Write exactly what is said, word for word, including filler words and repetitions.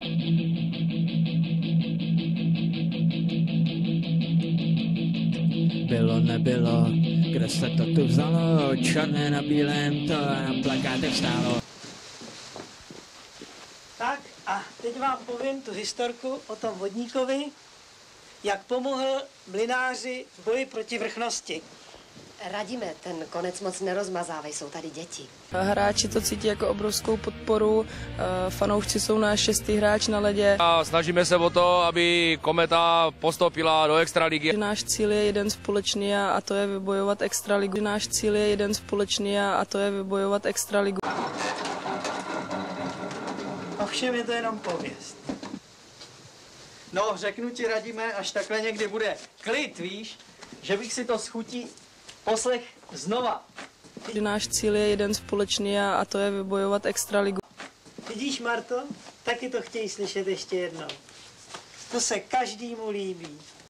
Bylo, nebylo, kde se to tu vzalo, černé na bílém, to na plakátech stálo. Tak a teď vám povím tu historku o tom vodníkovi, jak pomohl mlynáři v boji proti vrchnosti. Radíme, ten konec moc nerozmazávej, jsou tady děti. Hráči to cítí jako obrovskou podporu, fanoušci jsou náš šestý hráč na ledě. A snažíme se o to, aby Kometa postoupila do extraligy. Náš cíl je jeden společný a to je vybojovat extraligu. Náš cíl je jeden společný a to je vybojovat extraligu. Ovšem je to jenom pověst. No, řeknu ti, Radíme, až takhle někdy bude klid, víš, že bych si to s chutí poslech znova. Náš cíl je jeden společný a to je vybojovat extraligu. Vidíš, Marto, taky to chtějí slyšet ještě jednou. To se každému líbí.